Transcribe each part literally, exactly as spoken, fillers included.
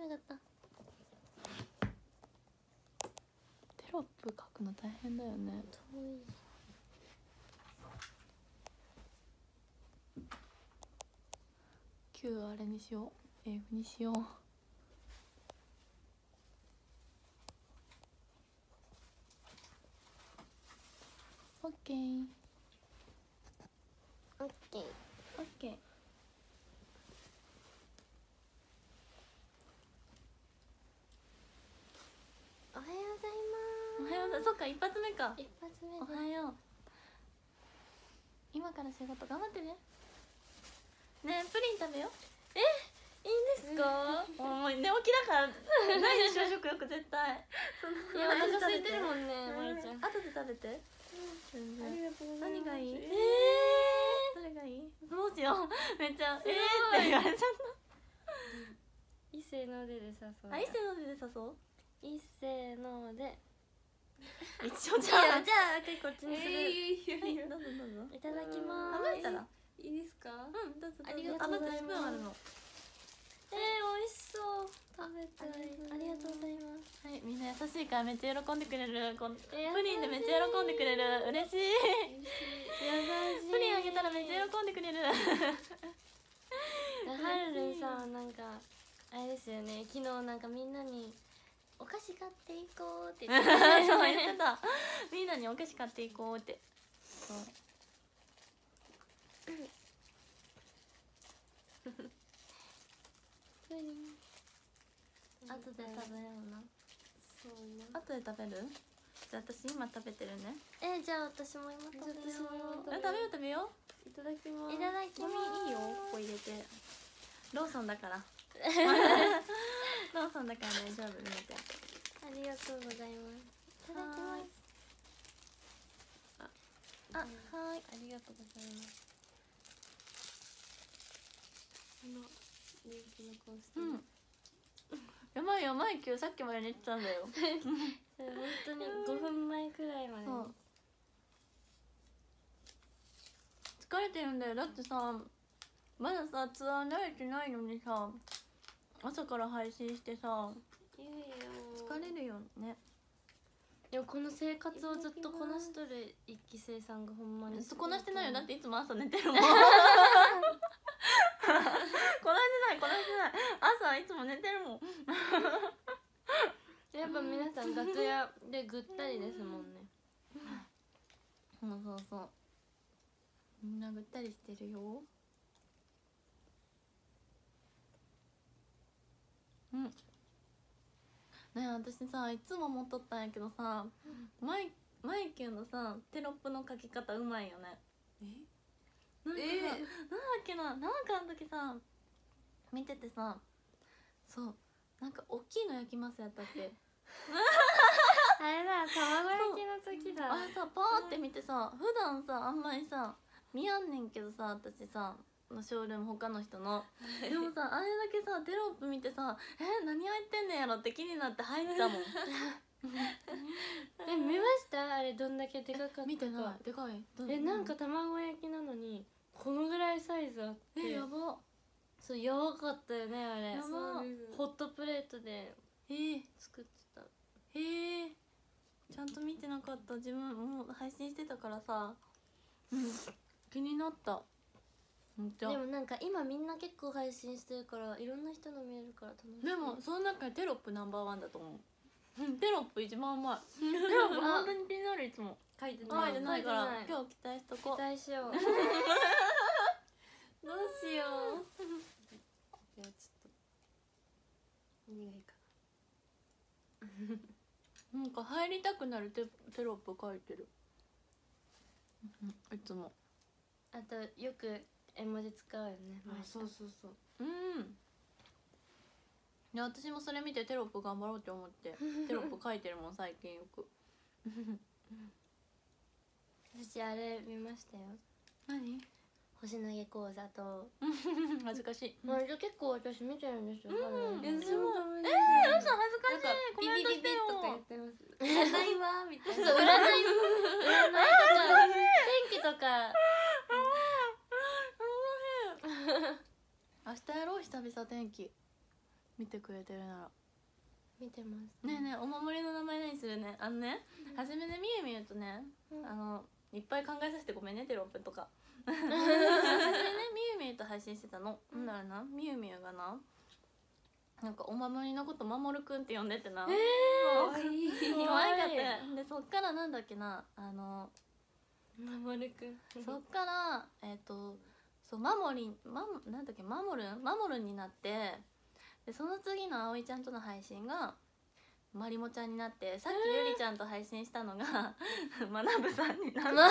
なかった。 テロップ書くの大変だよね。 遠い。 きゅうあれにしよう、 エフ にしよう。オッケーオッケーオッケー。 おはようございます。 おはようございます。そっか、一発目か。 一発目おはよう。今から仕事頑張ってね。ねえ、プリン食べよう。 え、いいんですか？ もう寝起きだからないでしょ、食欲絶対。 いや、お腹空いてるもんね、まるちゃん。 後で食べて。全然。 ありがとうございます。 何がいい？ えどれがいい？どうしよう。めっちゃえーって言われちゃっー、いせーのででさそう。 た。あ、いっせーのでで誘う。 いっせーので。 一緒じじゃあ、 ゃん。 じゃあ、こっちにする。 はい、どうぞどうぞ。 いただきま食ーす。 べたら。 いいですか？ うん、どうぞどうぞ。 ありがとうございますあ、まずスプーンあるの。 えー、美味しそう。食べたい。ありがとうございます。 はい、みんな優しいからめっちゃ喜んでくれる。こんプえーリンでめっちゃ喜んでくれる。嬉しい。 優しい。 プリンあげたらめっちゃ喜んでくれる。 はるるんさん、なんかあれですよね、昨日なんかみんなにお菓子買っていこうって言ってた。 そう言ってた。みんなにお菓子買っていこうって。そう。 プリン後で食べような。 そうね。 後で食べる？じゃあ私今食べてるね。 えー、じゃあ私も今食べよう。 え、食べよう食べよいただきまう。 す。 いただきます。いいよ、ここ入れて。ローソンだから。ローソンだから大丈夫、みーちゃん。 ありがとうございます。いただきます。 あ、はーい。 ありがとうございます。この人気のコースター。 うん。やばいやばい、今日さっきまで寝てたんだよ。 それ本当にごふんまえくらいまで。 そう。疲れてるんだよ。だってさ、まださツアー慣れてないのにさ、朝から配信してさ、 いいよ。 疲れるよね。 でもこの生活をずっとこなしとる一期生さんがほんまにずっとこなしてないよ。だっていつも朝寝てるもん。こなしてないこなしてない。朝いつも寝てるもん。 やっぱ皆さん楽屋でぐったりですもんね。 そうそうそう。みんなぐったりしてるよ。うん。ねえ、私さいつも思っとったんやけどさ、マイマイキューのさテロップの書き方うまいよね。 え？ なんかさ、 えー、 なんだっけな、なんかあの時さ見ててさ、そうなんか大きいの焼きますやったっけ。 あれだ、卵焼きの時だ。 あれさパーって見てさ、普段さあんまりさ見やんねんけどさ、私さショールーム他の人のでもさあれだけさテロップ見てさ、え何入ってんねんやろって気になって入ったもん。 え、見ました？あれどんだけでかかったか。 見てない。でかい。 え、なんか卵焼きなのにこのぐらいサイズあって、 えやば。 そうやばかったよねあれ。 やば。 ホットプレートでえー、 作ってた。 へえ、ちゃんと見てなかった。自分もう配信してたからさ、うん、気になった。 でもなんか今みんな結構配信してるからいろんな人の見えるから楽しい。 でもその中でテロップナンバーワンだと思う。テロップ一番うまい。テロップ本当に気になる。いつも書いて書いてないから書いてない。 今日期待しとこう。 期待しよう。どうしよう。じゃあちょっと何がいいかな。 なんか入りたくなるテテロップ書いてる。いつも。 あとよく絵文字使うよね。 あ、そうそうそう。うん。いや私もそれ見てテロップ頑張ろうって思ってテロップ書いてるもん最近よく。 私あれ見ましたよ。 何？ 星投げ講座と。 恥ずかしい。 まあ結構私見てるんですよ。 うん。 え、すごい。 ええ、嘘恥ずかしい。 ビビビビとか言ってます。 占いはみたいな。 そう、占い、占いとか天気とか。 明日やろう久々天気。 見てくれてるなら。 見てますねえねえ、お守りの名前何するね。あのね、 うん初めでみゆみゆとね、 うんあのいっぱい考えさせてごめんねテロップとか初めねみゆみゆと配信してたの、 うんなんだろうな、みゆみゆがな、なんかお守りのこと守るくんって呼んでてな、 え可愛い可愛かったで、そっからなんだっけな、あのー、守るくんそっからえっ、とそうマモリンマモなんだっけマモルンマモルンになって、でその次の葵ちゃんとの配信がまりもちゃんになって、さっきゆりちゃんと配信したのがまなぶさんになって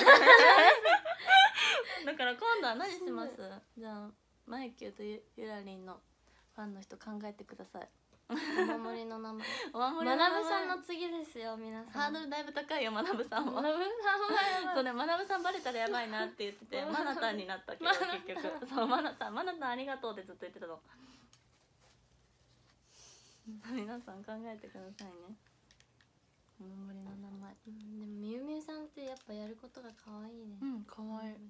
だから今度は何します？じゃあマイキューとゆゆらりんのファンの人考えてください。 お守りの名前お守りまなぶの名前さんの次ですよ皆さん。 ハードルだいぶ高いよまなぶさんは。 まなぶさんはやばいそうね、まなぶさんバレたらやばいなって言っててまなたんになったけど結局そうまなたんまなたんありがとうってずっと言ってたの。皆さん考えてくださいね、お守りの名前。 うんでもみゆみゆさんってやっぱやることが可愛いね。 うん、かわいい。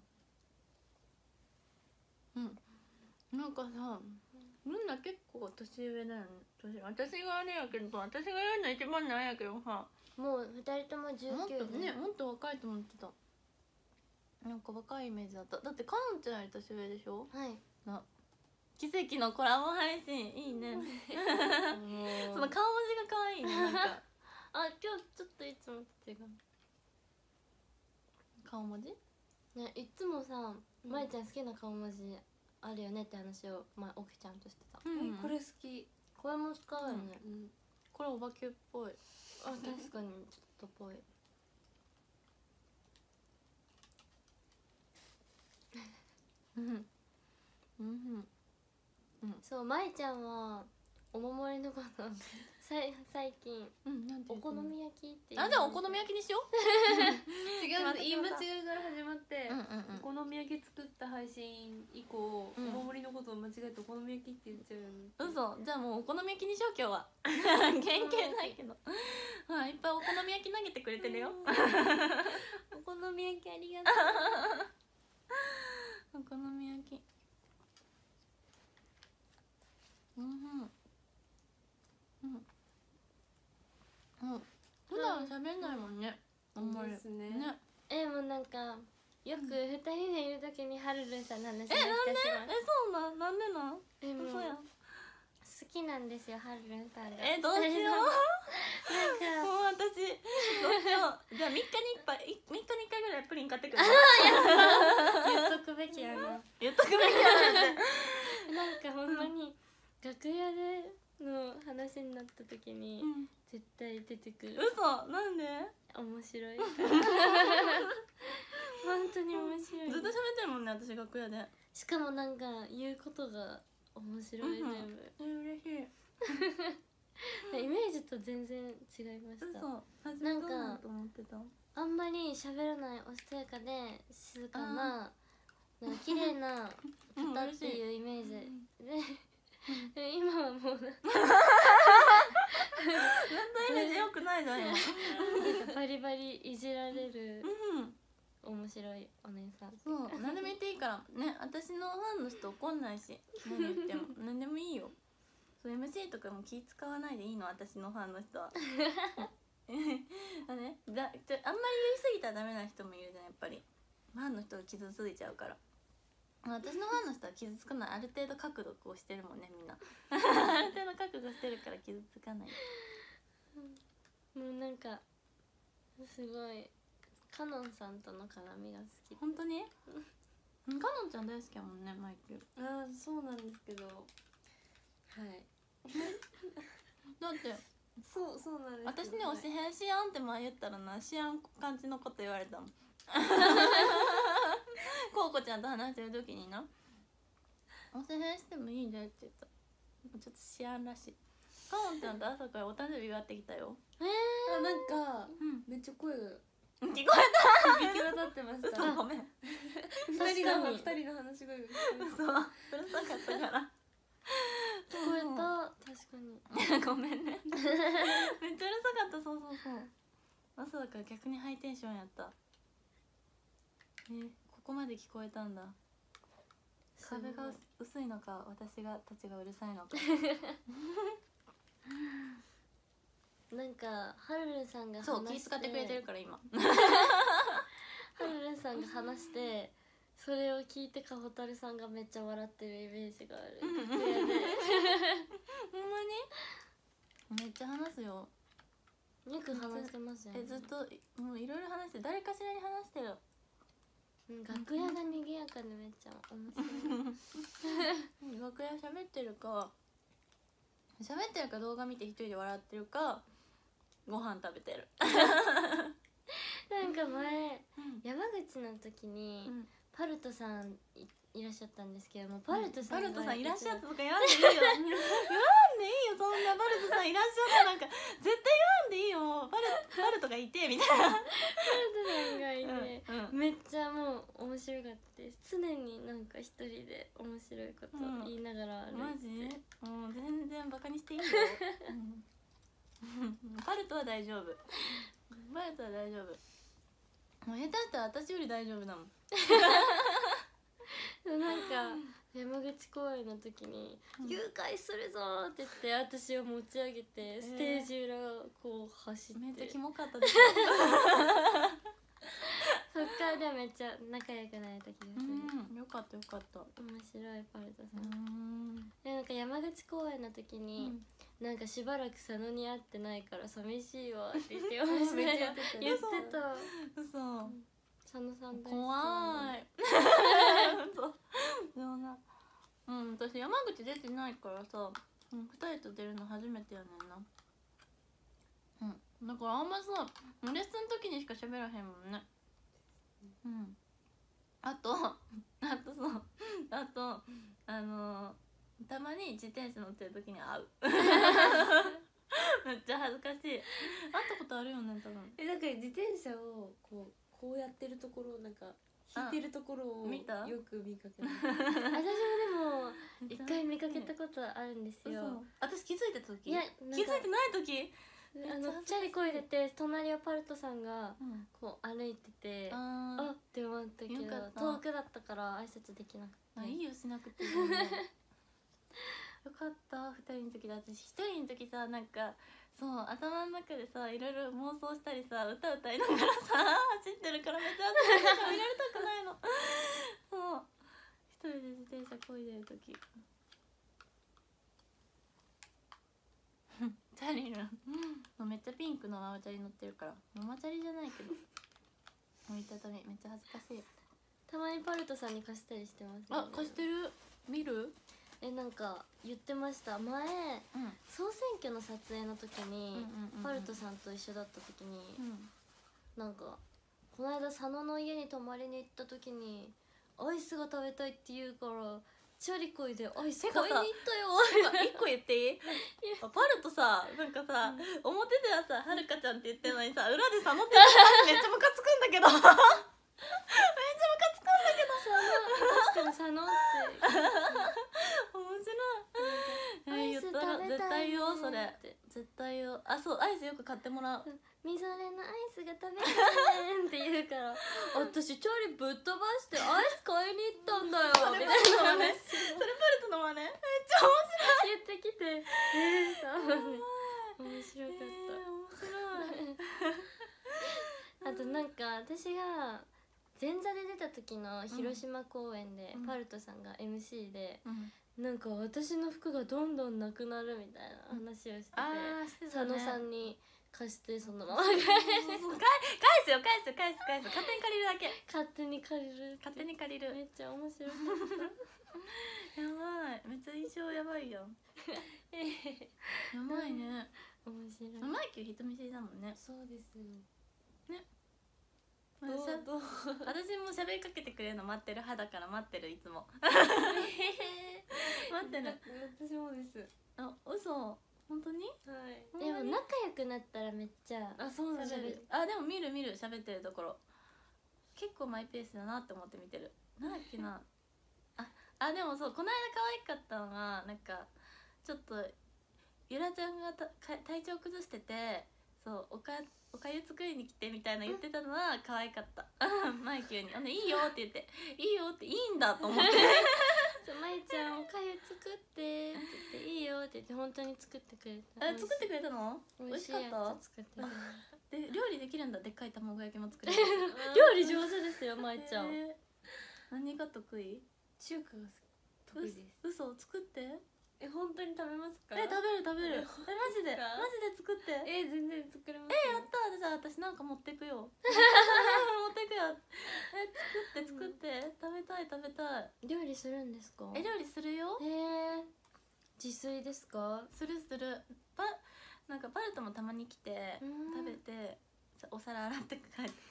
うんなんかさ、みんな結構年上だよね。年私があれやけど、私が言うの一番なんやけどさ、 もう二人ともじゅうもっきゅうとね、もっと若いと思ってた。なんか若いイメージだった。だってかのんちゃんより年上でしょ。 はい。 な奇跡のコラボ配信いいね。その顔文字が可愛いね。なんかあ、今日ちょっといつもと違う顔文字？ ね、いつもさ、まいちゃん好きな顔文字あるよねって話をまあおきちゃんとしてた。 うんこれ好き。 これも使うよね。 うんこれお化けっぽい。 あ、確かにちょっとぽい。 うんうんそう、まいちゃんはお守りのことさい最近うん。なんてお好言うの？ み焼きってあ、じゃあお好み焼きにしよう。 違う言い間違いから始まって、 うんうんうんお好み焼き作った配信以降、 うんお守りのことを間違えてお好み焼きって言っちゃうよね。 嘘。じゃあもうお好み焼きにしよう今日は。原型ないけど。はい、いっぱいお好み焼き投げてくれてるよ。 お好み焼きありがとう。 お好み焼き。うんうん。うん。うん。普段喋んないもんね。あんまり。 ですねね。 え、もうなんかよく二人でいるときにはるるんさんの話になっちゃえ、なんで？ しまう。 え、そうなん？なんでなん？ え、もう嘘やん。 好きなんですよ、はるるんさんが。 え、どうしよう。 なんかもう私どうしよう。じゃあみっかにいっぱいみっかにいっかいぐらいプリン買ってくる。 言っとくべきやな。 言っとくべきやなんて。 なんかほんまに楽屋での話になった時にうん。 絶対出てくる。 嘘。なんで？ 面白いから。本当に面白い。 ずっと喋ってるもんね私楽屋で。 しかもなんか言うことが面白い、 うん全部。 え、嬉しい。 イメージと全然違いました。 嘘。初なんかめそうだと思ってた。 あんまり喋らないおしとやかで静かななんか綺麗な方っていうイメージで、で今はもうなんかイメージ良くないじゃん今。 バリバリいじられるうん。 面白いお姉さん。 そう、何でも言っていいからね。私のファンの人怒んないし、何言っても何でもいいよ。そう エムシー とかも気使わないでいいの、私のファンの人は。あね、だじゃあんまり言い過ぎたらダメな人もいるじゃんやっぱり。ファンの人が傷ついちゃうから。私のファンの人は傷つかない。ある程度覚悟をしてるもんねみんな。ある程度覚悟してるから傷つかない。 もうなんかすごいカノンさんとの絡みが好き。 本当に？うんかのんちゃん大好きやもんねマイク。 あーそうなんですけど、はいだってそうそうなんですけど、 私ね推し変しやんって前言ったらな、しやん感じのこと言われたもん。こうこちゃんと話してる時にな、推し変してもいいんだよって言ったらちょっとしやんらしい。かのんちゃんと朝からお誕生日祝ってきたよ。 えあなんかうんめっちゃ声が聞こ響き渡ってましえた。 た。 嘘ごめん。 二人の確かに二人の話し声が嘘うるさかったから。 聞こえた。確かに。 ごめんね。めっちゃうるさかった。そうそうそう。朝だから逆にハイテンションやった。え、ここまで聞こえたんだ。 す壁が薄いのか私がたちがうるさいのかなんかはるるんさんが話してそう気遣ってくれてるから今はるるんさんが話してそれを聞いてかほたるさんがめっちゃ笑ってるイメージがある。 うん楽屋でほんまにめっちゃ話すよ。 よく話してますよね。 えずっともういろいろ話して誰かしらに話してる。 うん楽屋が賑やかでめっちゃ面白い。 楽屋喋ってるか喋ってるか動画見て一人で笑ってるかご飯食べてる。 なんか前うん山口の時に、 うんパルトさん い, いらっしゃったんですけども、パルトさんがパルトさんいらっしゃったとか言わんでいいよ言わんでいいよそんなパルトさんいらっしゃったなんか絶対言わんでいいよもうパルパルトがいてみたいなパルトさんがいて、 うんうんめっちゃもう面白かったです。常になんか一人で面白いこと言いながら歩いて、 マジもう全然バカにしていいよ、うんパルトは大丈夫パルトは大丈夫もう下手したら私より大丈夫だもん。 でもなんか山口公演の時に「誘拐するぞ!」って言って私を持ち上げてステージ裏こう走って、 めっちゃキモかったですそっからではめっちゃ仲良くなれた気がする。 うんよかったよかった。 面白いパルトさ。 うんんでなんか山口公演の時に、なんかしばらく佐野に会ってないから寂しいわって言ってましためっちゃ言言っっててた。 嘘佐野さん大好き。 怖いそうでもなうん私山口出てないからさ、うん、ふたりと出るの初めてやねんな。うんだからあんまさレッスンの時にしか喋らへんもんね。うんあとあとそうあとあのー、たまに自転車乗ってる時に会うめっちゃ恥ずかしい。会ったことあるよね多分。 えなんか自転車をこうこうやってるところなんか引いてるところを見たよく見かけます。 私もでも一回見かけたことあるんですよ。 嘘私気づいた時いや気づいてない時あのチャリこいでて隣をパルトさんがうんこう歩いてて、 ああって思ったけどよかった遠くだったから挨拶できなくて。 あいいよしなくていいよねよかったふたりの時だ。私ひとりの時さなんかそう頭の中でさいろいろ妄想したりさ歌歌いながらさ走ってるからめっちゃ恥ずかしいから見られたくないのそう一人で自転車こいでる時チャリルンめっちゃピンクのママチャリ乗ってるからママチャリじゃないけど見たためめっちゃ恥ずかしい。 たまにパルトさんに貸したりしてますよね。 あ貸してる見るえなんか言ってました前うん総選挙の撮影の時に、 うんうんうんうんパルトさんと一緒だった時に、 うんなんかこの間佐野の家に泊まりに行った時にアイスが食べたいって言うからチャリこいでアイス買いに行ったよ。 一個言っていいパルとさなんかさ、表ではさはるかちゃんって言ってるのにさ裏でさ乗ってるめっちゃムカつくんだけどめっちゃムカつくんだけど確かに佐野って面白い。 アイス食べたいね絶対言おうそれって絶対言おう。あそうアイスよく買ってもらう。 みぞれのアイスが食べたいねんって言うから私チャリぶっ飛ばしてアイス買いに行ったんだよみたいなねそれパルトの真似めっちゃ面言ってきてえー、多分面白か白い、えー、面白いったあとなんか私が前座で出た時の広島公演で、 うんパルトさんが エムシー で、 うんなんか私の服がどんどんなくなるみたいな話をしてて、 あーしてた佐ね野さんに貸してそのまま返すよ返すよ返す返す勝手に借りるだけ勝手に借りる勝手に借りるめっちゃ面白かったやばいめっちゃ印象やばいよやばいね面白い。 マイキー人見知りだもんね。 そうですよ。 どうどう私も喋りかけてくれるの待ってる派だから待ってるいつも待ってる。 私もです。 あ嘘本当にはい。 でも仲良くなったらめっちゃあ、そうなんです。 喋るあでも見る見る喋ってるところ結構マイペースだなって思って見てる。なんだっけなああでもそうこの間可愛かったのがなんかちょっとゆらちゃんがたか体調崩しててそうおかおかゆ作りに来てみたいな言ってたのは可愛かったマイキューにあのいいよって言っていいよっていいんだと思ってそ本当に作ってくれた。 え作ってくれたの？美味しかっ美味しいやたつ作ってくれた。 で料理できるんだ。でっかい卵焼きも作れる料理上手ですよまいちゃん。 えー何が得意？ 中華が得意です。 嘘作ってえ本当に食べますか？ え食べる食べるええマジでかマジで作ってええ全然作れます。 やったーじゃあ私なんか持ってくよ持ってくよえ作って作って食べたい食べたい料理するんですか？ え料理するよへえ。自炊ですか？ するするパなんかパルトもたまに来てうん食べてさお皿洗って帰って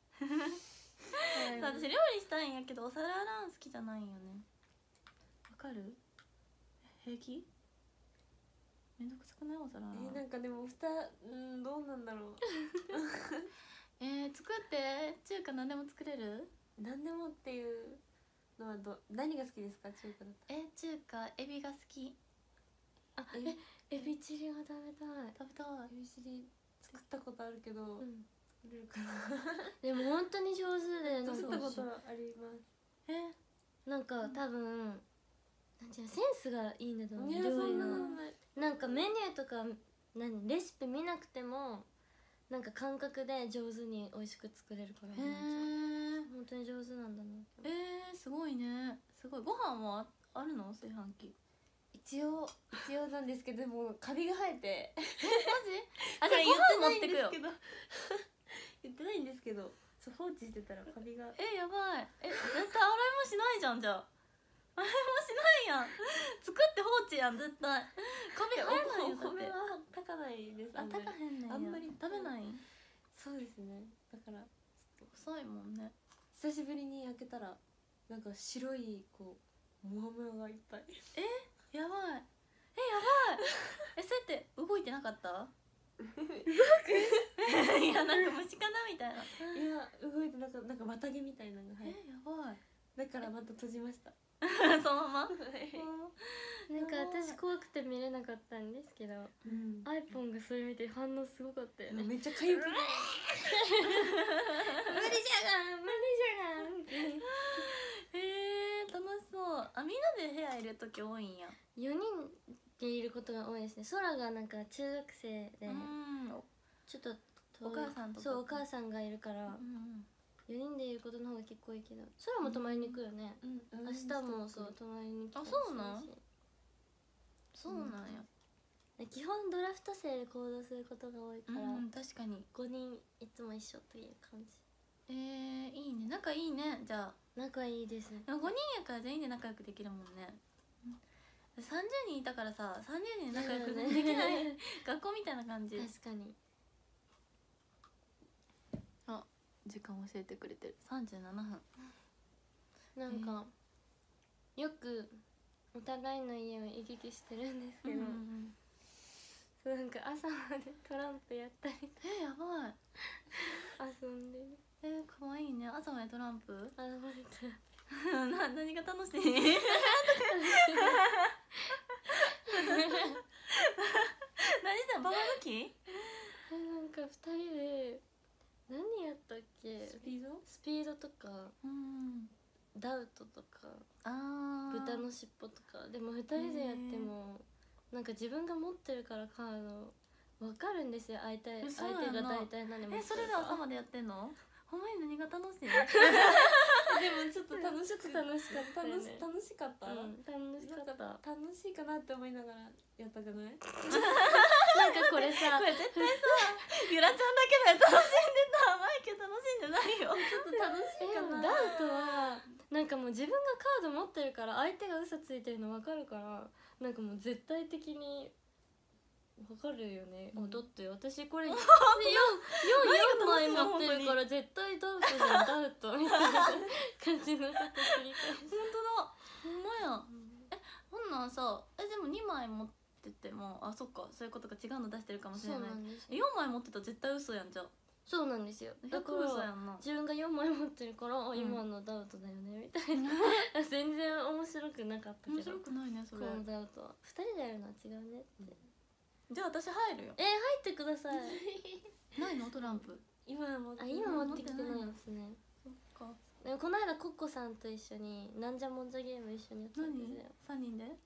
はいそう私料理したいんやけどお皿洗うん好きじゃないんよねわかる平気めんどくさくないお皿洗うえなんかでも蓋うんどうなんだろう。 えー、作って中華何でも作れる何でもっていうのはど何が好きですか中華だったえ中華エビが好きあら。 えエビチリが食べたい。 食べたいエビチリ作ったことあるけど、 うん作れるかな。 でも本当に上手でなんか作ったことあります。 えなんか多分なんていうのセンスがいいんだと思う。 いやそ料理んなののない。 なんかメニューとか何レシピ見なくてもなんか感覚で上手に美味しく作れるからへまいちゃんえ本当に上手なんだなって思う。 えー、すごいねすごいご飯はあるの炊飯器一応一応なんですけどでもカビが生えて。 マジあじゃあご飯持ってくよ言ってないんですけどそう放置してたらカビが。 えやばいえ絶対洗いもしないじゃんじゃあ洗いもしないやん作って放置やん絶対カビ生えないよだってお米は炊かないです。 あんまり炊かへんねんやあんまり食べないそうですね。だから遅いもんね久しぶりに開けたらなんか白いこうモヤモヤがいっぱい。 やばいえやばいえそうやって動いてなかったいやなんか虫かなみたいないや動いてなんかなんか綿毛みたいなのがえ生えてやばいだからまた閉じました。 そのままなんか私怖くて見れなかったんですけどうんアイポンがそれ見て反応すごかったよね。 めっちゃかゆくて無理じゃがん無理じゃがんってへえー、楽しそうあみんなで部屋いる時多いんやよにんでいることが多いですね。空がなんか中学生でうんちょっと遠いお母さんとかそうお母さんがいるからうんよにんでいることの方が結構多いけど空も泊まりに行くよね。 うん明日もそう泊まりに来たりあそうなんするしそうなんや基本ドラフト生で行動することが多いから、 うん確かにごにんいつも一緒という感じ。 えー、いいね仲いいねじゃあ仲いいです。 でもごにんやから全員で仲良くできるもんねさんじゅうにんいたからささんじゅうにんで仲良くできない学校みたいな感じ確かに。 あ時間教えてくれてるさんじゅうななふんなんか、よくお互いの家を行き来してるんですけど、そうなんか朝までトランプやったりえやばい遊んでる。 えー、かわいいね朝までトランプあのまれたらな何が楽しい何してんババ抜きえなんかふたりで何やったっけ。 スピードスピードとかうんダウトとかあー豚の尻尾とかでもふたりでやってもなんか自分が持ってるからカードわかるんですよ。相手え相そうやんな手が大体何持ってるか。 えそれで朝までやってんのほんまに何が楽しいでもちょっと楽しく楽しかったよ楽しね。 楽しかった、 うん、楽しかった。 なんか楽しいかなって思いながらやったじゃない。 なんかこれさこれ絶対さゆらちゃんだけで楽しんでたマイケ楽しんでないよちょっと楽しいえかな。 ダウトはなんかもう自分がカード持ってるから相手が嘘ついてるの分かるからなんかもう絶対的に分かるよね、 うんあだって私これよんよんまい持ってるから絶対ダウトじゃんダウトみたいな感じのこと繰り返す本当だほんまやほんなんさえでもにまい持っててもあそっかそういうことか違うの出してるかもしれそうないなんですよよんまい持ってたら絶対嘘やんじゃあそうなんですよだかひゃく嘘やらんな自分がよんまい持ってるから、あん今のダウトだよねみたいな全然面白くなかったけど面白くないねそれこのダウトはふたりでやるのは違うねって、 じゃあ私入るよえー、入ってくださいないのトランプ今もあ今持ってきてないですね。 そっかでもこの間コッコさんと一緒になんじゃもんじゃゲーム一緒にやったんです何よ。 さんにんで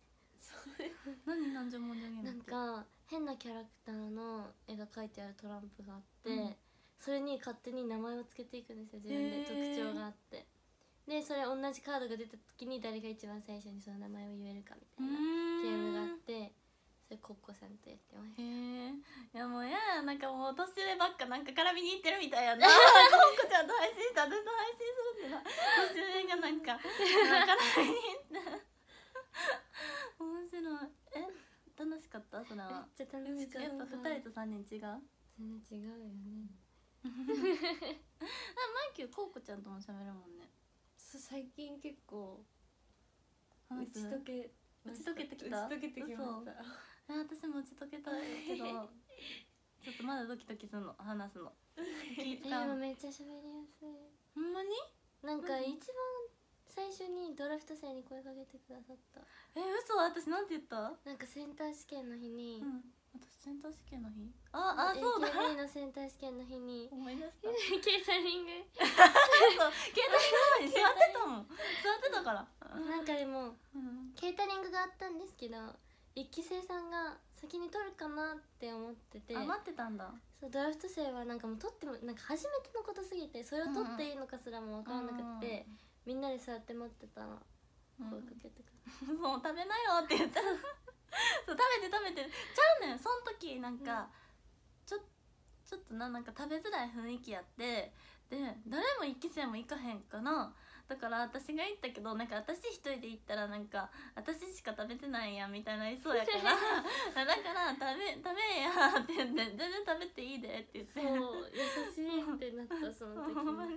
何何十文字ゲームなんってか変なキャラクターの絵が描いてあるトランプがあって、 うんそれに勝手に名前をつけていくんですよ、自分で特徴があって。でそれ同じカードが出た時に誰が一番最初にその名前を言えるかみたいなゲームがあってそれコッコさんとやってました。 へえ。いやもうややなんかもう年上ばっかなんか絡みに行ってるみたいやなコンコちゃんと配信して私と配信するってな年上がなんか絡みに行って面白い。え楽しかったそれめっは。 ちゃ楽しかった。 やっぱふたりとさんにん違う。 全然違うよね。 マイキューコウコちゃんとも喋るもんね。 そう最近結構打話すち解け打ち解けてきた打ち解けてきました。 え私も打ち解けたいけどちょっとまだドキドキするの話すの気え使うの。 でもめっちゃ喋りやすい。 ほんまになんか何一番最初にドラフト生に声かけてくださった。 え嘘私なんて言った？ なんかセンター試験の日に、 うん私センター試験の日ああそうだエーケービー のセンター試験の日に思い出したケータリングそう携帯の前に座ってたもん座ってたからなんかでもうんケータリングがあったんですけど一期生さんが先に取るかなって思ってて、 あ待ってたんだ。 そうドラフト生はなんかもう取ってもなんか初めてのことすぎてそれを取っていいのかすらも分からなくって、みんなで座って待ってたらうん声かけてくれそう食べなよって言ったそう食べて食べてちゃうねんその時なんか、ちょちょっとななんか食べづらい雰囲気やってで誰も一期生も行かへんかなだから私が行ったけどなんか私一人で行ったらなんか私しか食べてないやんみたいなりそうやからだから食べ食べやって言って全然食べていいでって言ってそう優しいってなったその時ほんまに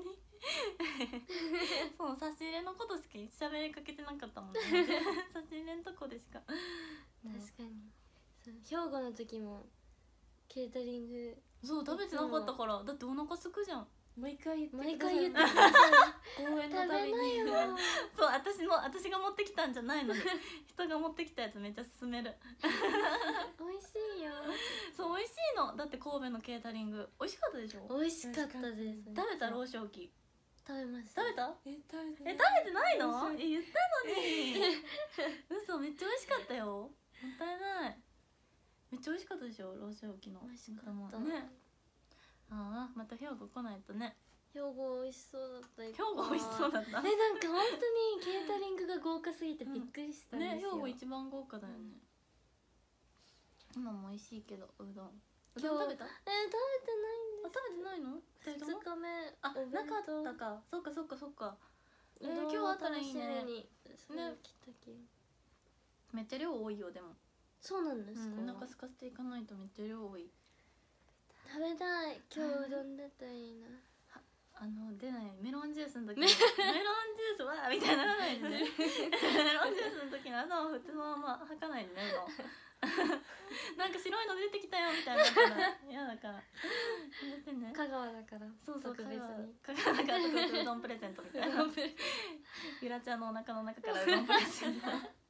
そう差し入れのことしか喋りかけてなかったもんね差し入れのとこでしか確かにそう兵庫の時もケータリングそう食べてなかったからだってお腹すくじゃん毎回言って毎ください回言ってください公演の食べなたびによそう私の私が持ってきたんじゃないのに人が持ってきたやつめっちゃ勧める美味しいよそう美味しいのだって神戸のケータリング美味しかったでしょ美味しかったです食べた老少期食べました食べたえ食べてえ食べてないの美味しえ言ったのに嘘めっちゃ美味しかったよもったいないめっちゃ美味しかったでしょ老少期の美味しかったねああまた兵庫来ないとね兵庫美味しそうだった兵庫美味しそうだったえなんか本当にケータリングが豪華すぎてびっくりしたんですねよ、 兵庫一番豪華だよね、今も美味しいけどうどんう今日どん食べたあえー、食べてないんです食べてないの二人ともふつかめあお弁なか当ったかそっかそっかそっかえー、 うどんを今日あったらいいね楽しみにそうね来たきめっちゃ量多いよでもそうなんですか、 うん、お腹空かせていかないとめっちゃ量多い食べたい今日うどんだったらいいなあの出ないメロンジュースの時にメロンジュースはみたいにならないでねメロンジュースの時に頭を普通のまま吐かないでねうどんなんか白いの出てきたよみたいになったら嫌だからやめてね香川だからそうそう特別に香川だから特別うどんプレゼントみたいなゆらちゃんのお腹の中からうどんプレゼント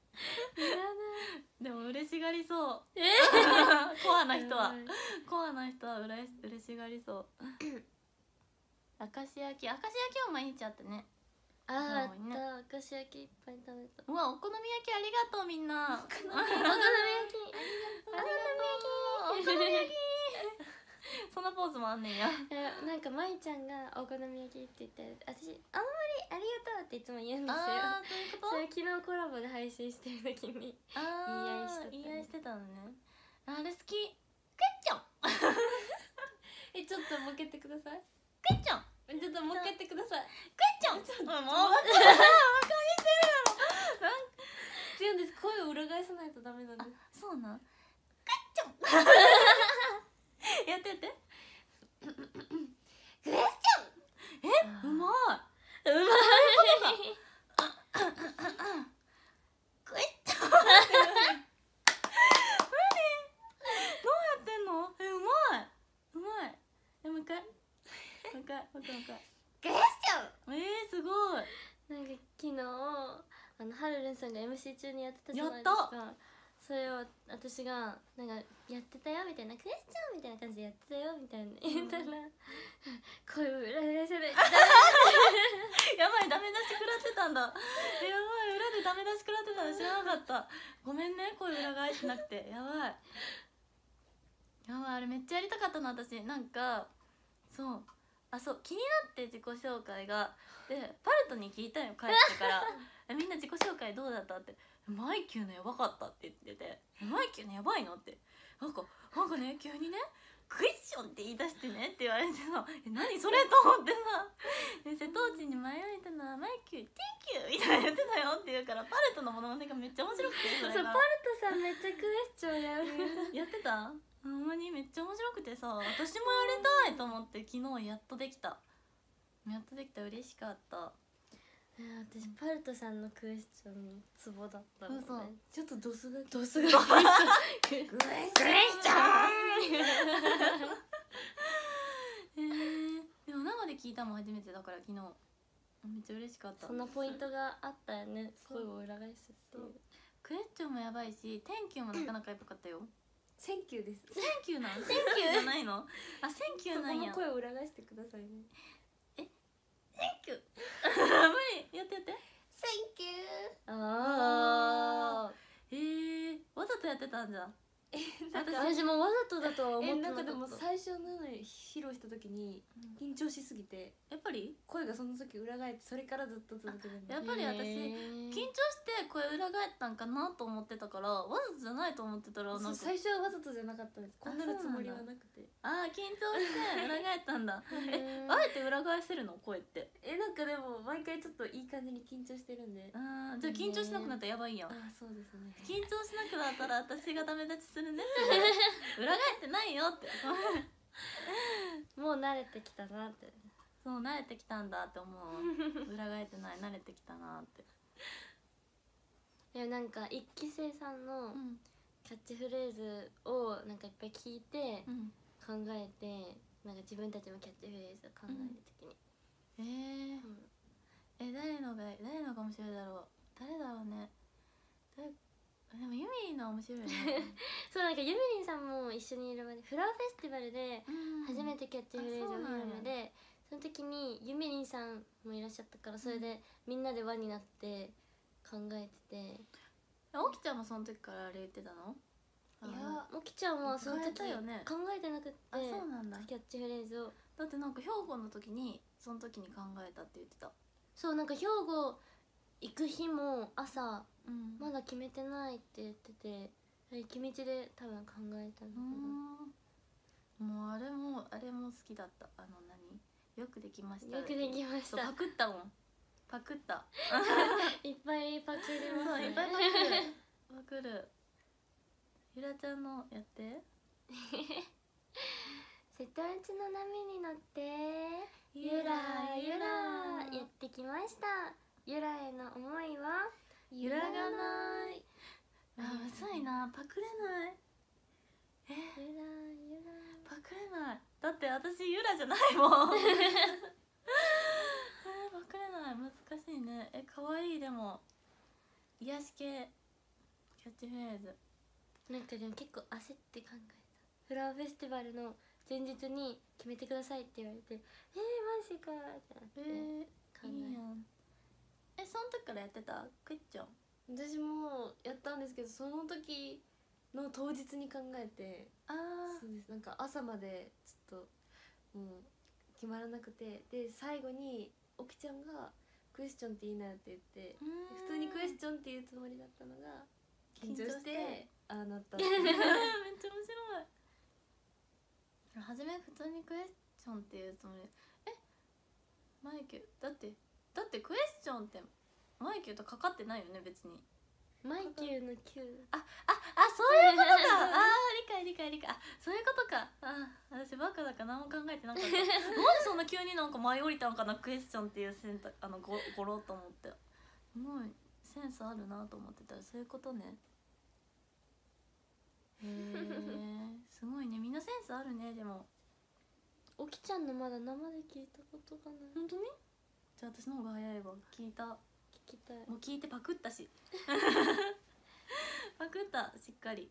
でも嬉しがりそう、えー、コアな人はコアな人はうれ嬉しがりそう明石焼き明石焼きも毎日あったねあーあっ多いねた明石焼きいっぱい食べたうわお好み焼きありがとうみんなお好み焼きお好み焼きありがとうお好み焼きそのポーズもあんねんやえなんかまいちゃんがお好み焼きって言って私あんまりありがとうっていつも言うんですよあーそういうことそれ昨日コラボで配信してる時にあー言い合いしてたね言い合いしてたのねあれ好きクッチョンえちょっともけてくださいクッチョンちょっともけてくださいクッチョンちょっともう違うんです声を裏返さないとダメなんですそうなんクッチョンやってやってクエスチョンえうまいうまいクイッチョンどうやってんのえうまいうまいえもう一回もう一回もう一回もう一回クエスチョンえー、すごいなんか昨日あのはるるんさんが エムシー 中にやってたじゃないですかそれを私がなんかやってたよみたいなクエスチョンみたいな感じでやってたよみたいな言ったら、うん、声を裏返さないやばいダメ出し食らってたんだやばい裏でダメ出し食らってたの知らなかっかった。ごめんね、声裏返ってなくて。やばいやばい、あれめっちゃやりたかったな私。なんかそうあそう気になって自己紹介がでパルトに聞いたよ帰ってからえみんな自己紹介どうだったってマイキューのやばかったって言っててマイキューのやばいのってなんかなんかね急にねクエスチョンって言い出してねって言われてさえ何それと思ってさで瀬戸内に迷いたのはマイキュー Thank you みたいな言ってたよって言うからパルトのモノマネがめっちゃ面白くてそれがそうパルトさんめっちゃクエスチョンやるやってたほんまにめっちゃ面白くてさ私もやりたいと思って昨日やっとできたやっとできた嬉しかった私パルトさんのクエスチョンツボだったの嘘ねちょっとドスがドスがクエスクエスチョンえー、でも生で聞いたもん初めてだから昨日めっちゃ嬉しかったそんなポイントがあったよねそう声を裏返すっていうクエスチョンもやばいし「Thank you」もなかなかやばかったよセンキューです 「Thank you」なん Thank you じゃないのあ Thank you なんやそこも声を裏返してくださいね Thank you 無理やってやってセンキューあえー、わざとやってたんじゃあ私もわざとだとは思ってえなかったなんかでも最初の披露した時に緊張しすぎてやっぱり声がその時裏返ってそれからずっと続けるんだやっぱり私緊張して声裏返ったんかなと思ってたからわざとじゃないと思ってたらなんかそう最初はわざとじゃなかったんですこんなのつもりはなくてあー緊張して裏返ったんだえあえて裏返せるの声ってえなんかでも毎回ちょっといい感じに緊張してるんであーじゃあ緊張しなくなったらやばいやんあそうですね緊張しなくなったら私がダメ立ちするね裏返ってないよってもう慣れてきたなってそう慣れてきたんだって思う裏返ってない慣れてきたなっていやなんか一期生さんのうんキャッチフレーズをなんかいっぱい聞いてうん考えてなんか自分たちもキャッチフレーズを考えるときに、 えーうんえ誰のが誰のが面白いだろう誰だろうね誰でもユミリンの面白いねそうなんかユミリンさんも一緒にいるまでフラワーフェスティバルで初めてキャッチフレーズを見るので、その時にユミリンさんもいらっしゃったからそれでみんなで輪になって考えてて、 おきちゃんもその時からあれ言ってたのいやもきちゃんはその考え時たよね考えてなくってあそうなんだキャッチフレーズをだってなんか兵庫の時にその時に考えたって言ってたそうなんか兵庫行く日も朝うんまだ決めてないって言ってて行き道で多分考えたんだけど、 もうあれもあれも好きだったあの何よくできましたよくできましそうたパクったもんパクったいっぱいパクりそうますねいっぱいパクるパクるゆらちゃんのやって瀬戸内の波に乗ってゆらゆらやってきました。ゆらへの思いは揺らがないあむずいなパクれないえゆらゆらパクれないだって私ゆらじゃないもんえー、パクれない難しいねえ可愛いでも癒し系キャッチフレーズなんかでも結構焦って考えた。フラワーフェスティバルの前日に決めてくださいって言われてえー、マジかってなってえー、 考えいいやんえその時からやってたクイッチョン私もやったんですけどその時の当日に考えてあそうですなんか朝までちょっともう決まらなくてで最後におきちゃんがクエスチョンっていいなって言ってーで普通にクエスチョンっていうつもりだったのが緊張し緊張しててああなったっていうめっちゃ面白い初め普通にクエスチョンっていうつもりえマイケルだってだってクエスチョンってマイケルとかかってないよね別にマイキューのキューあああそういうことかあー理解理解理解あそういうことかあ私バカだから何も考えてなかったなんでそんな急になんか舞い降りたんかなクエスチョンっていう選択あのごごろうと思ってすごいセンスあるなと思ってたらそういうことねへえすごいねみんなセンスあるねでもおきちゃんのまだ生で聞いたことがない本当にじゃあ私の方が早いわ聞いたも聞きたい。 う聞いてパクったしパクったしっかり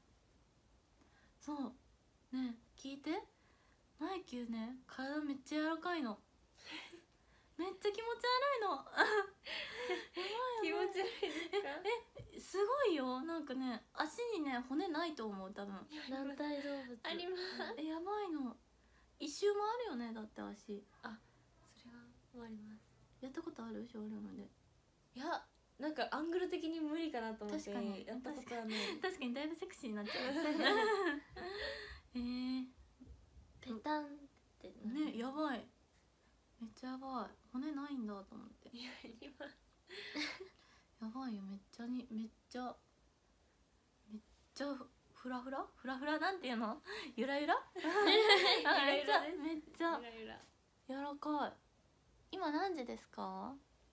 そうね聞いてマイキューね体めっちゃ柔らかいのめっちゃ気持ち悪いの気持やばいよねち悪いですか？ えすごいよ。なんかね足にね骨ないと思う多分。 軟体動物あります。 えやばいの。一周もあるよねだって足。 あ、それは終わります。 やったことあるショールームで。 いや、なんかアングル的に無理かなと思って確かにやったことはない。 確かにだいぶセクシーになっちゃうえー、 ペタンってねやばい。めっちゃやばい。骨ないんだと思って。 いや、今やばいよ。めっちゃにめっちゃめっちゃフラフラフラフラなんていうのゆらゆらあめっちゃめっちゃゆらゆら。 柔らかい。今何時ですか？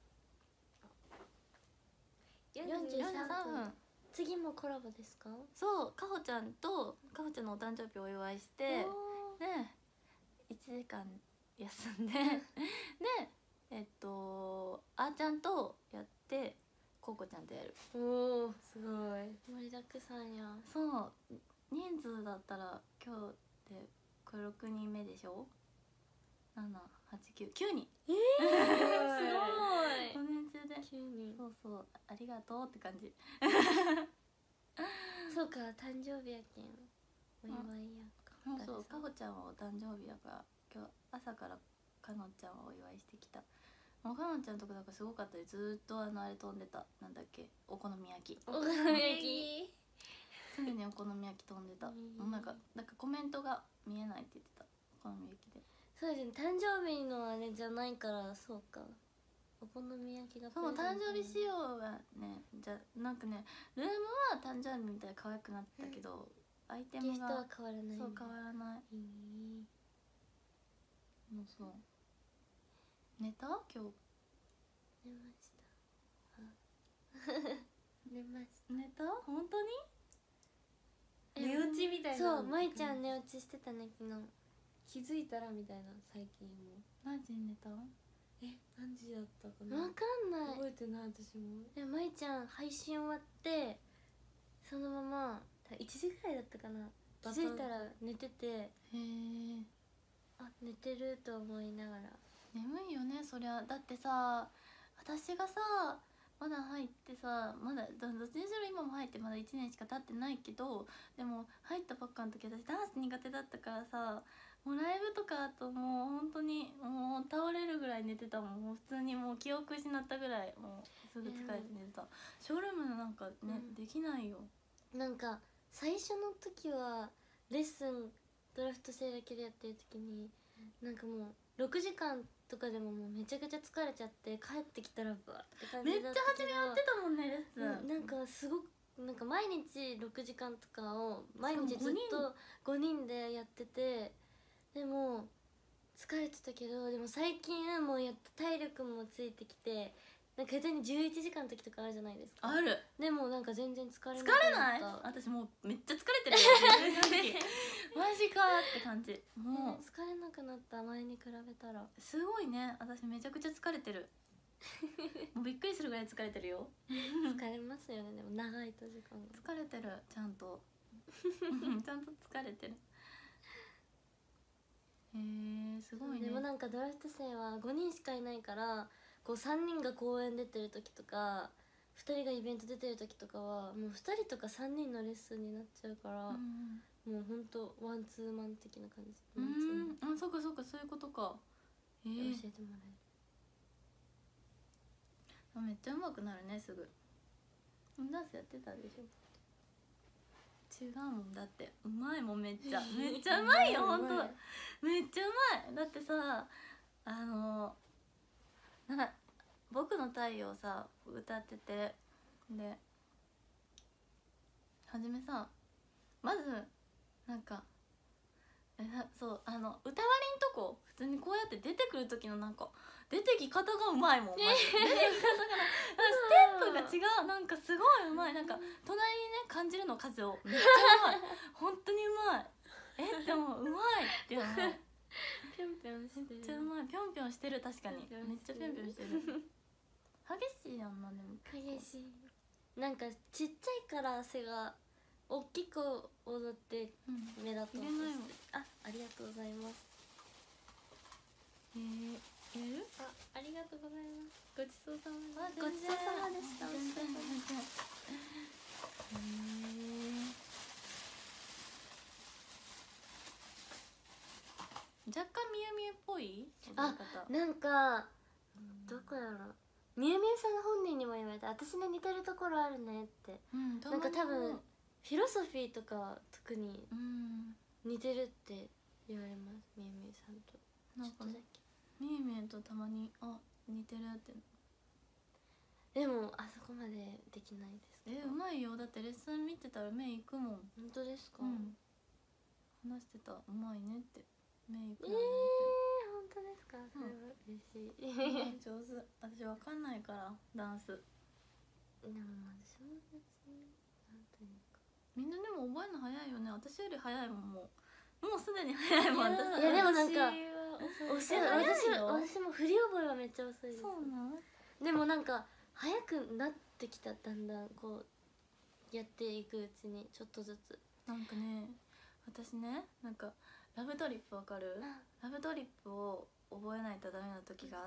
よんじゅうさんぷん。 よんじゅうさんぷん。 次もコラボですか？ そうかほちゃんとかほちゃんのお誕生日をお祝いしてでいちじかん休んででえっとあーちゃんとやってこうこちゃんとやる。 おお、すごい。 盛りだくさんや。 そう人数だったら今日でこれろくにんめでしょ。ななはちきゅうきゅうにん。 すご午前中でい。急に。 そうそうありがとうって感じ。 そうか、誕生日やけん。お祝いやか。 そうそうかほちゃんはお誕生日だから今日朝からかのちゃんはお祝いしてきた。もうかのちゃんとこだからすごかったでずーっとあのあれ飛んでた。なんだっけお好み焼き。 お好み焼き。 常にお好み焼き飛んでた。もうなんかなんかコメントが見えないって言ってた。お好み焼きで。 そうですね、誕生日のあれじゃないからそうか。お好み焼きがプそうレゼント誕生日仕様がねじゃなんかねルームは誕生日みたいで可愛くなったけど、アイテムがギフトは変わらないんだ。 そう変わらない。 へーもうそう寝た今日。 寝ましたあ寝ました寝た本当に。 寝落ちみたいな。 そう、まいちゃん寝落ちしてたね昨日。 気づいたらみたいな。最近も何時に寝た？ え、何時だったかな。 わかんない。 覚えてない私も。 でまいちゃん配信終わってそのままいちじぐらいだったかな、気づいたら寝てて、 へえあ寝てると思いながら。 眠いよねそりゃ。だってさ私がさまだ入ってさまだどどっちにしろ今も入ってまだいちねんしか経ってないけど、でも入ったばっかの時私ダンス苦手だったからさ、もうライブとかあともう本当にもう倒れるぐらい寝てたもん。もう普通にもう記憶失ったぐらいもうすぐ疲れて寝てた。ショールームなんかね、 うんできないよ。 なんか最初の時はレッスンドラフト生だけでやってる時になんかもうろくじかんとかでももうめちゃくちゃ疲れちゃって帰ってきたらバーって感めっちゃじだったけど、 初めやってたもんねレッスン。 うんなんかすごくなんか毎日ろくじかんとかを毎日ずっしかもとごにんでやってて、でも疲れてたけどでも最近もうやっと体力もついてきて、なんか下手にじゅういちじかんの時とかあるじゃないですか。 ある。 でもなんか全然疲れな疲くなった。 れない？私もうめっちゃ疲れてるよマジかーって感じ。もう疲れなくなった前に比べたら。 すごいね。私めちゃくちゃ疲れてるもうびっくりするぐらい疲れてるよ疲れますよねでも長いと時間が。 疲れてるちゃんとちゃんと疲れてる。へえすごいね。 でもなんかドラフト生はごにんしかいないからこうさんにんが公演出てる時とかふたりがイベント出てる時とかはもうふたりとかさんにんのレッスンになっちゃうから、 うんもうほんとワンツーマン的な感じ。 うワンツーマンんあそうかそうかそういうことか。えー、 教えてもらえめっちゃ上手くなるねすぐ。ダンスやってたでしょ。違うもんだってうまいもんめっちゃめっちゃうまいよほんとめっちゃうまい。だってさあのな僕の太陽さ歌っててではじめさまずなんかえなそうあの歌割りんとこ普通にこうやって出てくる時のなんか出てき方がうまいもんマジで出てき方がステップが違う。なんかすごいうまい。なんか隣にね感じるの数をめっちゃうまい本当にうまい。えでもうまいっていうのめっぴょんぴょんしてる。 ちゃうまい。ぴょんぴょんしてる確かにぴょんぴょんめっちゃぴょんぴょんしてる激しいやんなでも激しい。なんかちっちゃいから汗が大きく踊ってうん目立とうと入れないもんして。あ、ありがとうございます。 へえ入れる？ あ、ありがとうございます。ごちそうさまあ、 です。ごちそうさまでした。 全然全然。へえ。若干みゆみゆっぽい踊りあ、 方。 なんかどこやろう、みゆみゆさんの本人にも言われた、私に似てるところあるねって。 うん、 なんか多分フィロソフィーとか特にうん似てるって言われます、みゆみゆさんと。 なんかちょっとだけ。 みゆみゆとたまにあ似てるって。 でもあそこまでできないですけど。 え、うまいよ。だってレッスン見てたら目いくもん。 本当ですか？ うん話してた、うまいねって。目いくえー、 よね本当ですか？それは嬉しい。 って上手。私わかんないからダンス。 でも私も別になんというか。 みんなでも覚えるの早いよね。私より早いもん。もうもうすでに早いもん。 いや私いやでもなんか私は私え早いの？ 私も振り覚えはめっちゃ遅いです。 そうなの？ でもなんか早くなってきた、だんだんこうやっていくうちにちょっとずつ。 なんかね、私ね、なんかラブトリップわかる？ラブトリップを覚えないとダメな時があって、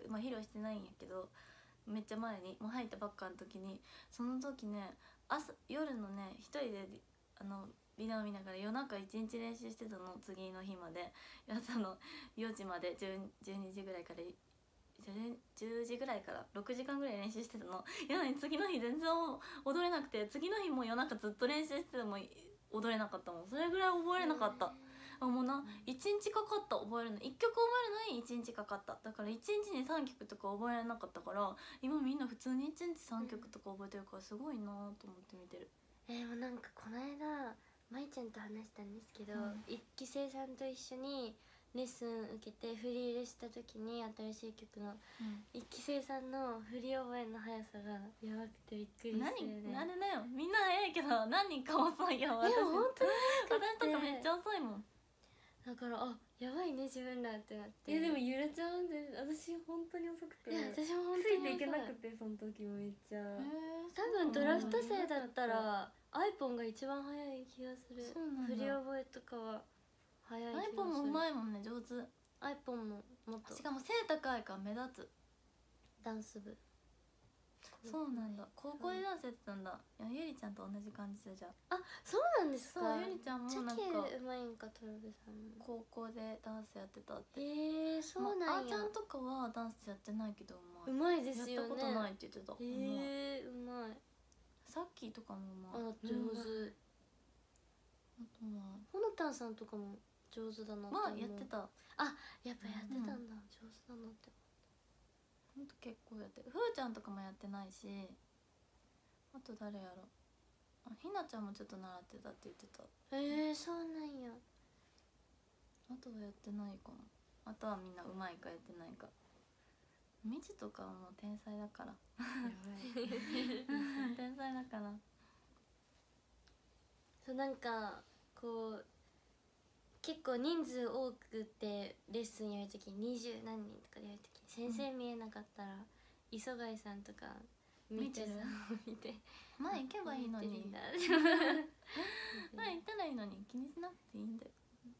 まあ披露してないんやけど、めっちゃ前にもう入ったばっかの時に、その時ね、朝夜のね一人であのビデオ見ながら夜中一日練習してたの。次の日まで朝のよじまでじゅうにじぐらいからじゅうじぐらいからろくじかんぐらい練習してたの。やのに次の日全然踊れなくて、次の日も夜中ずっと練習してても踊れなかったもん。それぐらい覚えれなかった。あ、もうないちにちかかった、覚えるの。いっきょく覚えるのにいちにちかかった。だからいちにちにさんきょくとか覚えられなかったから、今みんな普通にいちにちさんきょくとか覚えてるからすごいなと思って見てる。 えー、もうなんかこの間まいちゃんと話したんですけど、 うん一期生さんと一緒にレッスン受けて振り入れした時に新しい曲の一期生さんの振り覚えの速さがやばくてびっくりして何？ ね。 あれだよ、みんな早いけど何人か遅いよ。 で私も本当に私とかめっちゃ遅いもん。 だからあやばいね自分らってなって。 いやでもゆらちゃんで私本当に遅くて、 いや私も本つ当にいていけなく遅い。 てその時もめっちゃ。 多分ドラフト生だったらアイポンが一番早い気がする。 そうなんだ。 振り覚えとかは早い気がする。 アイポンもうまいもんね、上手。 アイポンももっとしかも背高いから目立つ。 ダンス部。 そうなんだ。高校でダンスやってたんだ。いや、ゆりちゃんと同じ感じで。じゃああ、そうなんですか。 そう、ゆりちゃんもチャケなんかうまいんか、トラベさんも。 高校でダンスやってたって。 へえー、そうなんや。 まあ、あーちゃんとかはダンスやってないけどうまい。 うまいですよね。 やったことないって言ってた。 へえー、うまい。 さっきとかもうまい。 あ、上手。 あとはほのたんさんとかも上手だなって思う。 まあやってた。 あ、やっぱやってたんだ。上手だなって。 ほんと結構やってる。ふーちゃんとかもやってないし、あと誰やろ。あ、ひなちゃんもちょっと習ってたって言ってた。 へえー、そうなんや。 あとはやってないかも。あとはみんなうまいかやってないか。みちとかはもう天才だから。天才だから。 そう、なんかこう結構人数多くてレッスンやるときに二十何人とかでやるときに先生見えなかったら、磯貝さんとか見てさ見て前行けばいいのに。 見て前行ったらいいのに気にしなくていいんだよ。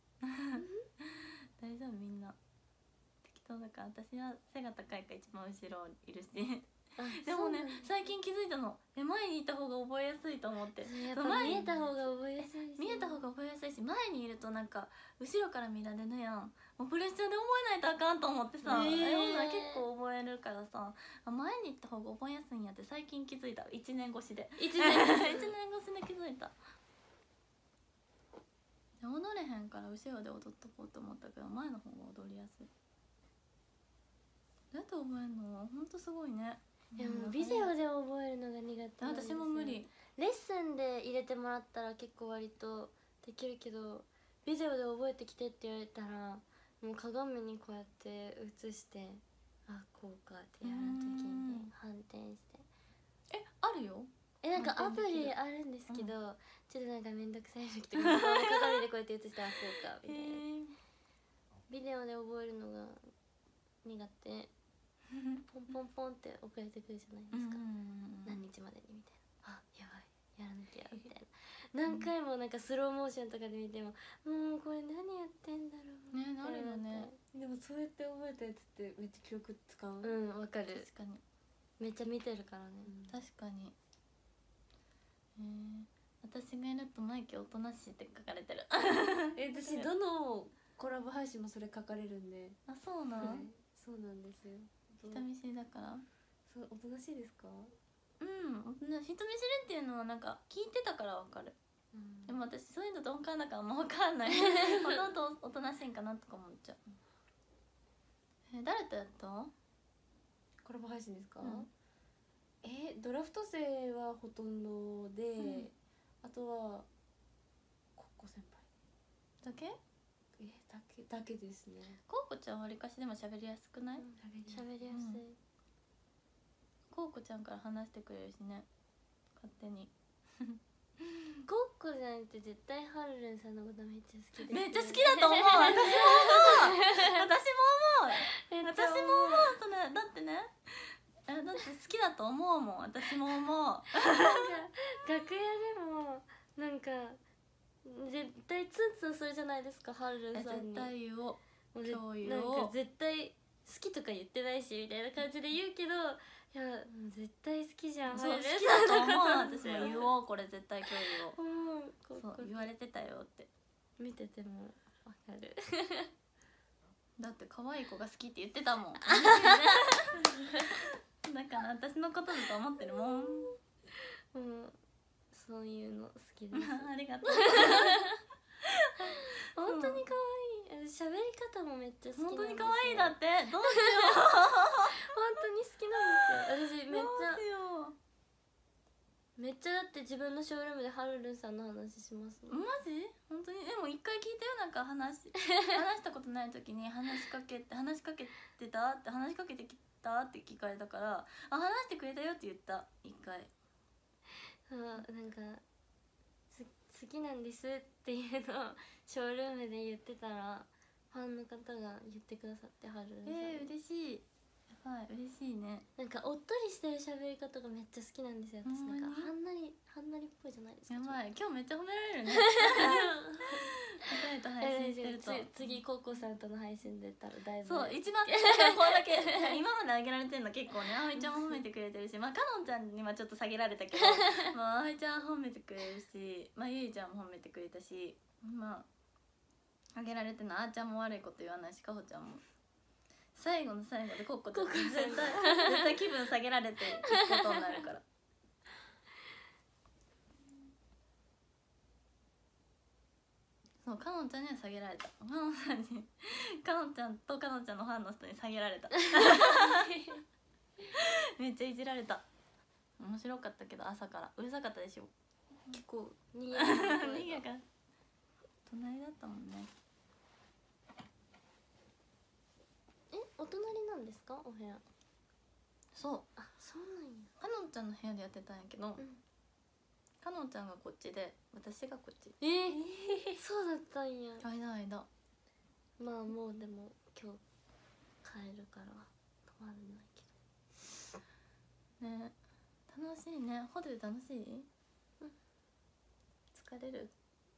大丈夫、みんな適当だから。私は背が高いから一番後ろいるし。でもね、最近気づいたの。え、前にいた方が覚えやすいと思って。 やっぱ見えた方が覚えやすいです。 見えた方が覚えやすいし、前にいるとなんか後ろから見られるやん。もうプレッシャーで覚えないとあかんと思ってさ、 えーえほんなら結構覚えるからさ、あ、前に行った方が覚えやすいんやって最近気づいた。いちねん越しで。 一年いちねん越しで気づいた。踊れへんから後ろで踊っとこうと思ったけど、前の方が踊りやすい。どうやって覚えんの？ほんとすごいね。 でもビデオで覚えるのが苦手なんですよ。 私も無理。 レッスンで入れてもらったら結構割とできるけど、ビデオで覚えてきてって言われたらもう鏡にこうやって映して、あ、こうかってやるときに反転して。 え、あるよ。 え、なんかアプリあるんですけど、うん、ちょっとなんかめんどくさい時とか鏡でこうやって映したらこうかみたいな。ビデオで覚えるのが苦手。ポンポンポンって送られてくるじゃないですか、何日までにみたいな。あ、やばい、やらなきゃみたいな。 何回もなんかスローモーションとかで見ても、もうこれ何やってんだろうねなるよね。 でもそうやって覚えたやつってめっちゃ記憶使う。 うんわかる。 確かにめっちゃ見てるからね。 確かに。えー、私がいるとマイキーおとなしいって書かれてる。 え私どのコラボ配信もそれ書かれるんで。 あそうなん、 はい、そうなんですよ。 人見知りだから。 そうおとなしいですか？ うん人見知りっていうのはなんか聞いてたからわかる、うん、でも私そういうのと分かんなからあんま分かんないほとんどおとなしいんかなとか思っちゃう。え誰とやった？ コラボ配信ですか？ うん、 えドラフト生はほとんどで、うん、あとはコッコ先輩だけ？ えだけだけですね。 コウコちゃんはわりかしでも喋りやすくない？ 喋、うん、りやすい、うん、 コウコちゃんから話してくれるしね勝手にコッコちゃんって絶対ハルルンさんのことめっちゃ好きで、 めっちゃ好きだと思う私も思う私も思う私も思うそれだってねえだって好きだと思うもん私も思うなんか楽屋でもなんか絶対ツンツンするじゃないですかハルルンさんに。 絶対言おう今日言おうなんか絶対好きとか言ってないしみたいな感じで言うけどいやもう絶対好きじゃん。 そう好きだと思う私も言おうこれ絶対今日言おう、 うん、 そう言われてたよって見ててもわかるだって可愛い子が好きって言ってたもんだから私のことだと思ってるもん。もうそういうの好きですありがとう本当に可愛い喋り方もめっちゃ好きなんですよ。 本当に可愛いだってどうしよう本当に好きなんですよ私めっちゃめっちゃだって自分のショールームでハルルンさんの話しますマジ？本当にでも一回聞いたよなんか話話したことない時に話しかけて話しかけてたって話しかけてきたって聞かれたからあ話してくれたよって言った一回。 あなんか好きなんですっていうのをショールームで言ってたらファンの方が言ってくださってハルルンさんえー、嬉しいはい嬉しいね。 なんかおっとりしてる喋り方がめっちゃ好きなんですよ私。なんかはんなりはんなりっぽいじゃないですか。 やばい今日めっちゃ褒められるね誰と配信してると次ココさんとの配信でたらだいぶそう一番これだけ今まであげられてるの結構ねあおいちゃんも褒めてくれてるしまあかのんちゃんにはちょっと下げられたけどまああおいちゃん褒めてくれるしまあゆいちゃんも褒めてくれたしまああげられてるのあーちゃんも悪いこと言わないしかほちゃんも最後の最後でコッコちゃん絶対絶対気分下げられていくことになるからそうかのんちゃんには下げられた。かのんちゃんにかのんちゃんとかのんちゃんのファンの人に下げられためっちゃいじられた。面白かったけど朝からうるさかったでしょ。 結構にぎやかにぎやか隣だったもんね。 えお隣なんですかお部屋？ そうあそうなんや。 かのんちゃんの部屋でやってたんやけど、うんかのんちゃんがこっちで私がこっち。 えー、そうだったんや。 間間まあもうでも今日帰るから泊まらないけどね。楽しいね。ホテル楽しい？ うん、 疲れる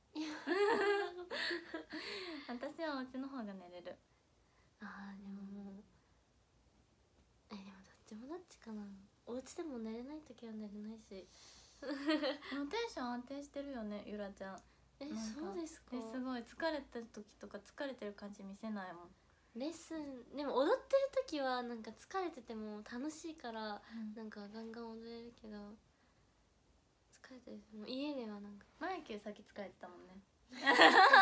私はお家の方が寝れる。 あーでももうえでもどっちもどっちかな。お家でも寝れない時は寝れないしでもテンション安定してるよねゆらちゃん。 えそうですか。 すごい疲れてる時とか疲れてる感じ見せないもん。 レッスンでも踊ってる時はなんか疲れてても楽しいから、うん、なんかガンガン踊れるけど疲れてるもう家ではなんかマイケルさっき疲れてたもんね出て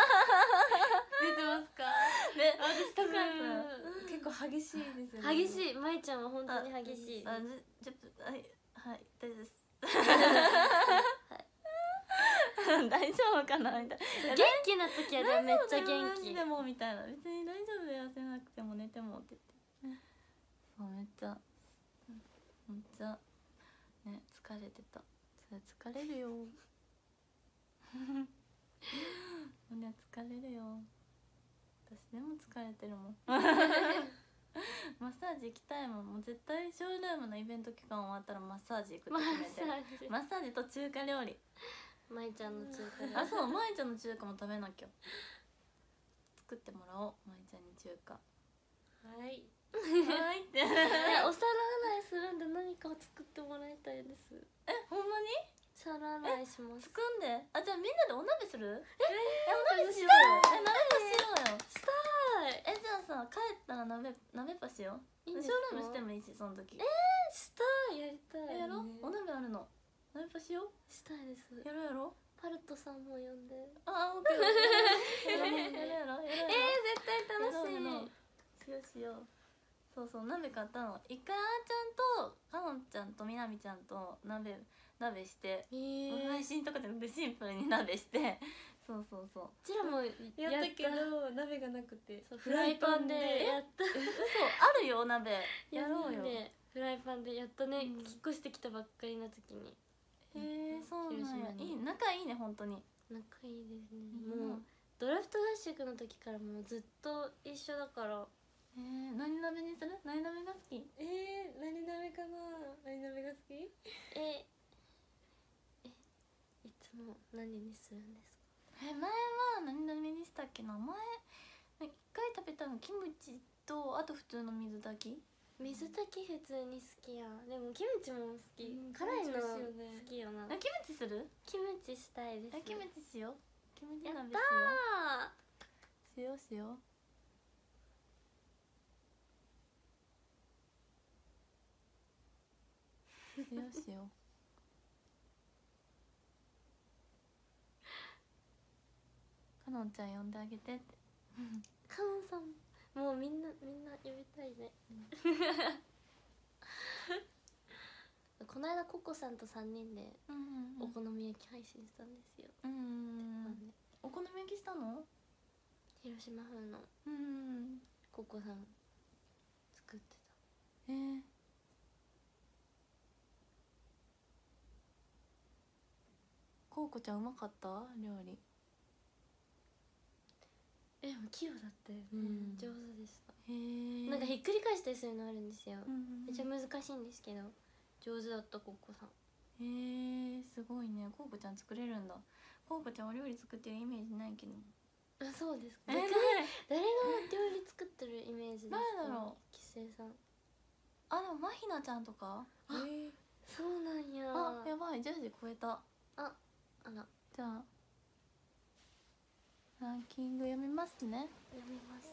ますか？ ね私多分結構激しいですよね。 激しいまいちゃんは本当に激しい。 あじゃはいはい大丈夫です大丈夫かなみたいな。 元気な時はめっちゃ元気でもみたいな別に大丈夫で痩せなくても寝てもって言ってそうめっちゃめっちゃね疲れてた。それ疲れるよ胸疲れるよ。私でも疲れてるもんマッサージ行きたいもん。もう絶対ショールームのイベント期間終わったらマッサージ行くって決めてる。マッサージと中華料理。 まいちゃんの中華であ、そう、まいちゃんの中華も食べなきゃ。作ってもらおう、まいちゃんに中華。 はいはいってえ、お皿洗いするんで何かを作ってもらいたいです。 え、ほんまに皿洗いします。 作んで。あ、じゃあみんなでお鍋する？え、え、お鍋しようよ。 したいえ、鍋パしようよ。 したい。 え、じゃあさ、帰ったら鍋鍋パしよう。 いいんですショか？ ールームしてもいいし、その時。 え、したい、やりたい。 え、やろうね。 お鍋あるの。鍋パしよしたいです。 う。やろうやろう。 パルトさんも呼んで。 あ、オッケーオッケー。やろうやろうやろうやろう。 えー、絶対楽しい。 やろうやろうしようしよう。そうそう、鍋買ったの。一回あーちゃんとかのんちゃんとみなみちゃんと鍋鍋して、 えー、 配信とかじゃなくてシンプルに鍋して、そうそうそう。 うちらもややったけど鍋がなくてそうフライパンでやった。 嘘、あるよ鍋。やろうよ。 ね、フライパンでやっとね、 うん引っ越してきたばっかりの時にへえ、そうなんや。 広島にいい、仲いいね本当に。 仲いいですね。 うんもうドラフト合宿の時からもうずっと一緒だから。 えー、何鍋にする？何鍋が好き？ えー、何鍋かな何鍋が好きええいつも何にするんですか？ え、前は何鍋にしたっけな。前一回食べたのキムチと、あと普通の水炊き。 水炊き普通に好きや。でもキムチも好き、 うん辛いのキムチ美味しいよね好きよな。 え、キムチする？ キムチしたいです。 え、キムチしよう。キムチやっ鍋したよう。しようしよう。しようしよう。かのんちゃん呼んであげてって。 ー。カノンさんもうみんなみんな呼びたいね。この間ココさんとさんにんでうんお好み焼き配信したんですよ。 うんうん。 まあね、 お好み焼きしたの？ 広島風のうん。 ココさん作ってえー。こうこちゃんうまかった料理？ た。え、でも器用だったよね、 うん上手でした。 へえ。 なんかひっくり返したりするのあるんですよ、 うんめっちゃ難しいんですけど上手だったココさん。 へえ、すごいね。こうこちゃん作れるんだ。こうこちゃんお料理作ってるイメージないけど。 あ、そうですか。 えー、 逆にない誰が料理作ってるイメージですか？ 誰だろう。 キセイさん。 あ、でもまひなちゃんとか。 えー、 そうなんや。 あ、やばい、じゅうじ超えた。 あ、あら、 じゃあランキング読みますね。 読みます。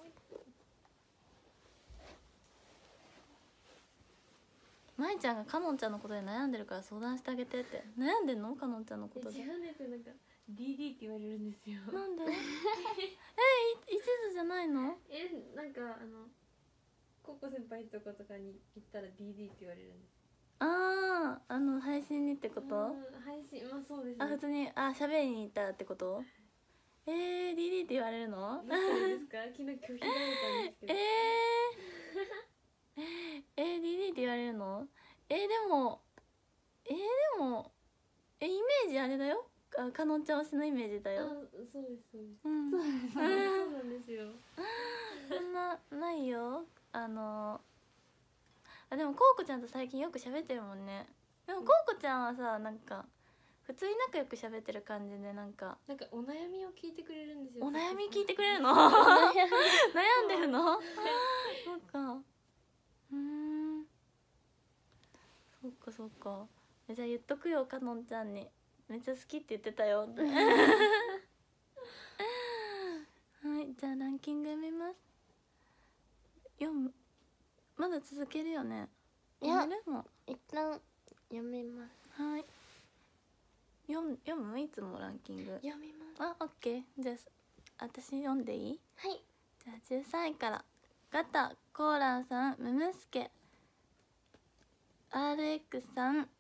まいちゃんがかのんちゃんのことで悩んでるから相談してあげてって。悩んでんの？かのんちゃんのことで。 違うんですよ、なんか ディーディー って言われるんですよ。 なんで？え、い一途じゃないの？ え、なんかあのココ先輩とことかに行ったら ディーディー って言われるんです。 ああ、あの配信にってこと？ うん配信、まあそうですね。 あ、普通に、あ、喋りに行ったらってこと？えー、ディーディー って言われるの？ なんて言うんですか？昨日拒否られたんですけど。 えー、えー、ディーディー って言われるの？えー、でもえー、でもえ、イメージあれだよ。あ、かのんちゃん推しのイメージだあ、 よ。 そうですそうです。 うん、 そうですそうなんですよ。 そんなないよ。あのあ、でもこうこちゃんと最近よく喋ってるもんね。でもこうこちゃんはさ、なんか普通に仲良く喋ってる感じで、なんかなんかお悩みを聞いてくれるんですよ。 お悩み聞いてくれるの？悩んでるの？そっか。うーん、そっかそっか。え、じゃあ言っとくよ、かのんちゃんに。めっちゃ好きって言ってたよ。はい、じゃあランキング読みます。読む？まだ続けるよね？ いや読める？も一旦読みます。 う、はい。読む読む？いつもランキング。 読みます。 あ、オッケー。じゃあ私読んでいい？ はい。 じゃあじゅうさんいからガタコーランさん、ムムスケ アールエックス さん、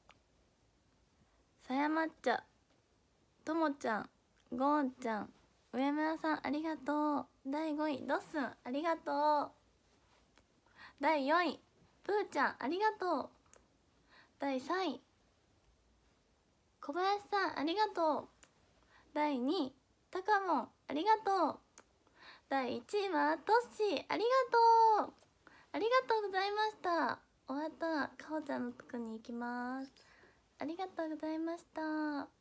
さやまっちゃ、ともちゃん、ゴーンちゃん、上村さんありがとう。だいごいドッスンありがとう。だいよんいプーちゃんありがとう。だいさんい小林さんありがとう。だいにいたかもんありがとう。だいいちいはトッシーありがとう。ありがとうございました。終わったらかおちゃんのとこに行きます。ありがとうございました。